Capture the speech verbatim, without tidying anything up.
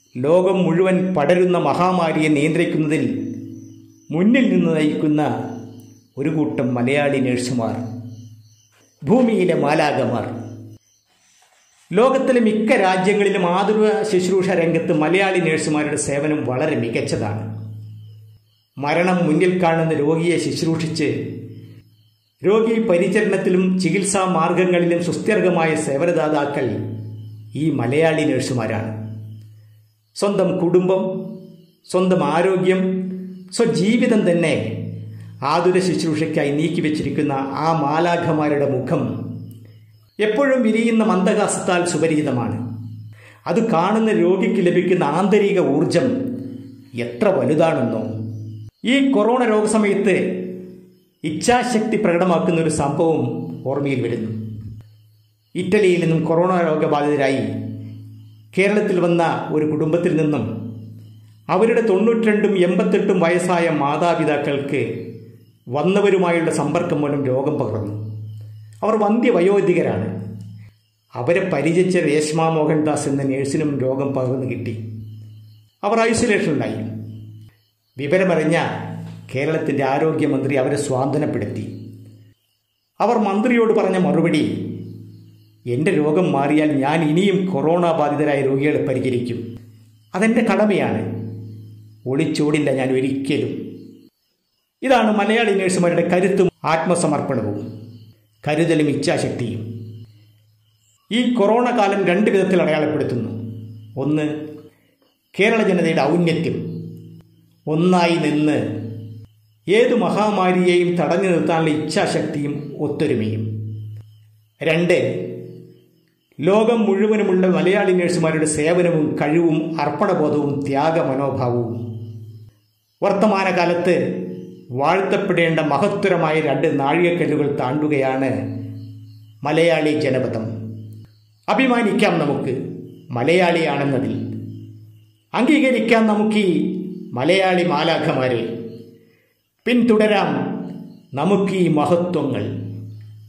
ലോകം മുഴുവൻ പടരുന്ന മഹാമാരിയെ നിയന്ത്രിക്കുന്നതിൽ മുന്നിൽ നിന്ന് നയിക്കുന്ന ഒരു കൂട്ടം മലയാളി നഴ്സുമാർ, ഭൂമിയിലെ മാലാഖമാർ. ലോകത്തിലെ മിക്ക രാജ്യങ്ങളിലും ആതുര ശുശ്രൂഷ രംഗത്ത് മലയാളി നഴ്സുമാരുടെ സേവനം വളരെ മികച്ചതാണ്. മരണം മുന്നിൽ കാണുന്ന രോഗിയെ ശുശ്രൂഷിച്ച് രോഗി പരിചരണത്തിലും ചികിത്സാ മാർഗങ്ങളിലും സുസ്ഥിരമായ സേവനദാതാക്കൾ ഈ മലയാളി നഴ്സുമാരാണ്. സ്വന്തം കുടുംബം, സ്വന്തം ആരോഗ്യം, സ്വജീവിതം തന്നെ ആതുര ശുശ്രൂഷയ്ക്കായി നീക്കിവെച്ചിരിക്കുന്ന ആ മാലാഖമാരുടെ മുഖം എപ്പോഴും വിരിയുന്ന മന്ദഹാസത്താൽ സുപരിചിതമാണ്. അത് കാണുന്ന രോഗിക്ക് ലഭിക്കുന്ന ആന്തരിക ഊർജം എത്ര വലുതാണെന്നോ. ഈ കൊറോണ രോഗസമയത്ത് ഇച്ഛാശക്തി പ്രകടമാക്കുന്ന ഒരു സംഭവം ഓർമ്മയിൽ വരുന്നു. ഇറ്റലിയിൽ നിന്നും കൊറോണ രോഗബാധിതരായി കേരളത്തിൽ വന്ന ഒരു കുടുംബത്തിൽ നിന്നും അവരുടെ തൊണ്ണൂറ്റിരണ്ടും എൺപത്തെട്ടും വയസ്സായ മാതാപിതാക്കൾക്ക് വന്നവരുമായുള്ള സമ്പർക്കം മൂലം രോഗം പകർന്നു. അവർ വന്ധ്യവയോധികരാണ്. അവരെ പരിചരിച്ച രേഷ്മ മോഹൻദാസ് എന്ന നേഴ്സിനും രോഗം പകർന്നു കിട്ടി. അവർ ഐസൊലേഷനിലായി. വിവരമറിഞ്ഞ കേരളത്തിൻ്റെ ആരോഗ്യമന്ത്രി അവരെ സ്വാന്തനപ്പെടുത്തി. അവർ മന്ത്രിയോട് പറഞ്ഞ മറുപടി, എൻ്റെ രോഗം മാറിയാൽ ഞാൻ ഇനിയും കൊറോണ ബാധിതരായ രോഗികളെ പരിചരിക്കും. അതെൻ്റെ കടമയാണ്, ഒളിച്ചോടില്ല ഞാൻ ഒരിക്കലും. ഇതാണ് മലയാളി നഴ്സുമാരുടെ കരുത്തും ആത്മസമർപ്പണവും, കരുതലും ഇച്ഛാശക്തിയും. ഈ കൊറോണ കാലം രണ്ട് വിധത്തിൽ അടയാളപ്പെടുത്തുന്നു. ഒന്ന്, കേരള ജനതയുടെ ഔന്നത്യം, ഒന്നായി നിന്ന് ഏതു മഹാമാരിയെയും തടഞ്ഞു നിർത്താനുള്ള ഇച്ഛാശക്തിയും ഒത്തൊരുമയും. രണ്ട്, ലോകം മുഴുവനുമുള്ള മലയാളി നഴ്സുമാരുടെ സേവനവും കഴിവും അർപ്പണബോധവും ത്യാഗമനോഭാവവും. വർത്തമാനകാലത്ത് വാഴ്ത്തപ്പെടേണ്ട മഹത്തരമായ രണ്ട് നാഴികക്കല്ലുകൾ താണ്ടുകയാണ് മലയാളി ജനപദം. അഭിമാനിക്കാം നമുക്ക് മലയാളിയാണെന്നതിൽ. അംഗീകരിക്കാം നമുക്ക് ഈ മലയാളി മാലാഖമാരെ. പിന്തുടരാം നമുക്ക് ഈ മഹത്വങ്ങൾ.